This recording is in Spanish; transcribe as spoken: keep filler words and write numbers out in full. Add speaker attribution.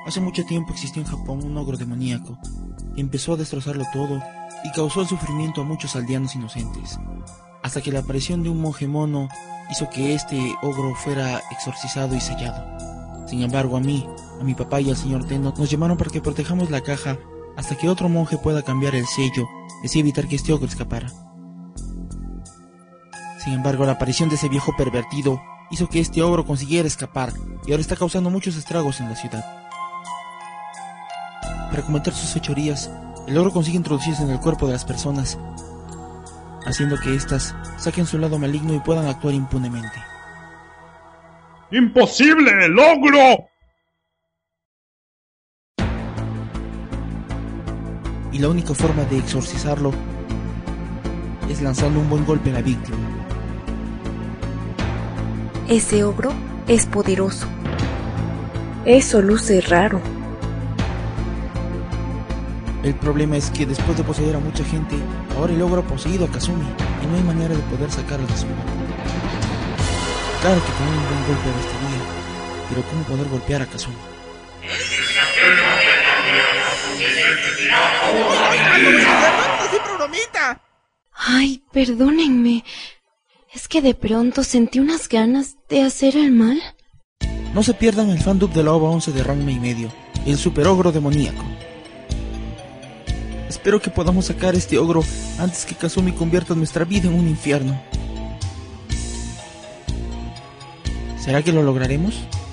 Speaker 1: Hace mucho tiempo existió en Japón un ogro demoníaco que empezó a destrozarlo todo y causó el sufrimiento a muchos aldeanos inocentes, hasta que la aparición de un monje mono hizo que este ogro fuera exorcizado y sellado. Sin embargo, a mí, a mi papá y al señor Teno nos llamaron para que protejamos la caja hasta que otro monje pueda cambiar el sello y así evitar que este ogro escapara. Sin embargo, la aparición de ese viejo pervertido hizo que este ogro consiguiera escapar y ahora está causando muchos estragos en la ciudad. Para cometer sus fechorías, el ogro consigue introducirse en el cuerpo de las personas, haciendo que éstas saquen su lado maligno y puedan actuar impunemente.
Speaker 2: ¡Imposible! ¡El ogro!
Speaker 1: Y la única forma de exorcizarlo es lanzando un buen golpe a la víctima.
Speaker 3: Ese ogro es poderoso. Eso luce raro.
Speaker 1: El problema es que después de poseer a mucha gente, ahora el ogro ha poseído a Kazumi y no hay manera de poder sacarlo de su mano. Claro que con un buen golpe bastaría, pero ¿cómo poder golpear a Kazumi?
Speaker 3: Ay, perdónenme. Es que de pronto sentí unas ganas de hacer el mal.
Speaker 1: No se pierdan el fandub de la OVA once de Ranma y medio, el super ogro demoníaco. Espero que podamos sacar este ogro antes que Kazumi convierta nuestra vida en un infierno. ¿Será que lo lograremos?